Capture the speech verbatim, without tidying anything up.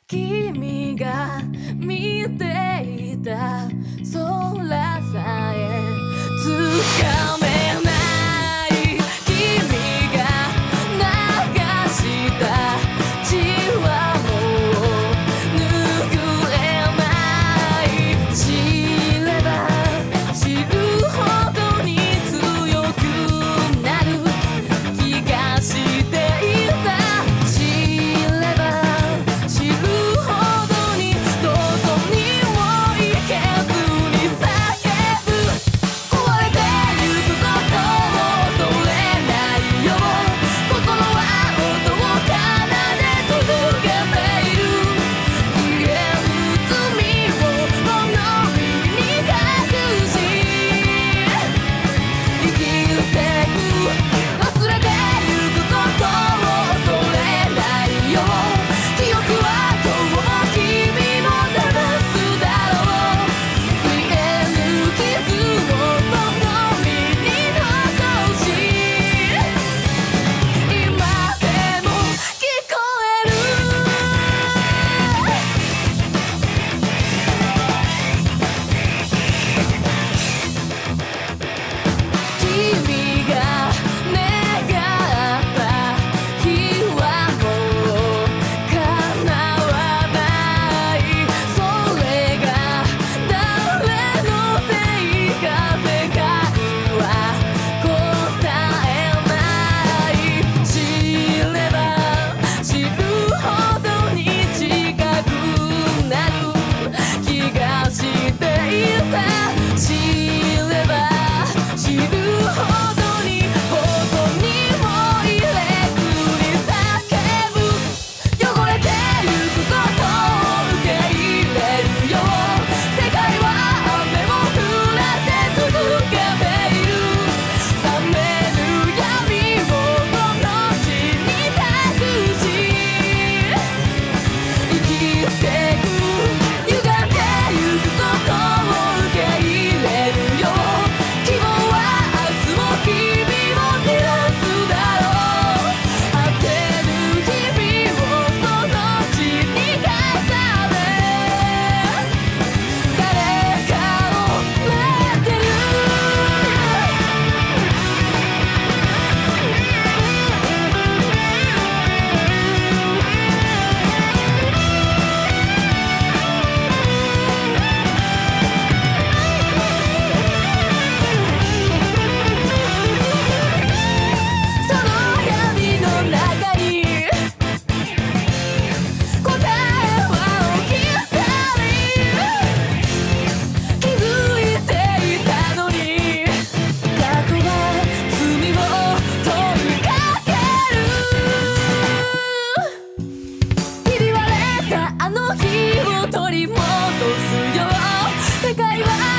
君が見ていた空さえつかめない君が流した血はもう拭えない知れば知るほどに強くなる気がしていた知れば知るほどにどこにも行けずに叫ぶ壊れてゆくことを恐れないよ心は音を奏で続けている言える罪を物身に隠し生きてく忘れてゆくことを恐れないよ記憶は今日も君も照らすだろう言えぬ傷をその身に残し今でも聞こえる君が願った日はもう叶わないそれが誰のせいか世界は答えない知れば知るほどに近くなる気がしていた知れば知るほどにここにも入れくり叫ぶ汚れてゆくことを受け入れるよ世界は雨を降らせ続けている冷める闇をこの地に託し生きてく歪んでゆくことを受け入れるよ希望は明日も君を照らすだろう果てぬ日々をその地に重ね誰かを待ってるその闇の中に答えは起きたり気づいていたのに過去は罪を問いかけるひび割れたあの日を取り戻すよ世界は